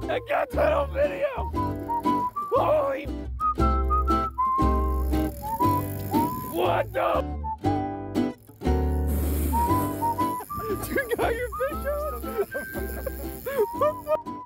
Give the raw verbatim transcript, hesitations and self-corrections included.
I got that on video! Holy... What the... You got your fish on? What the...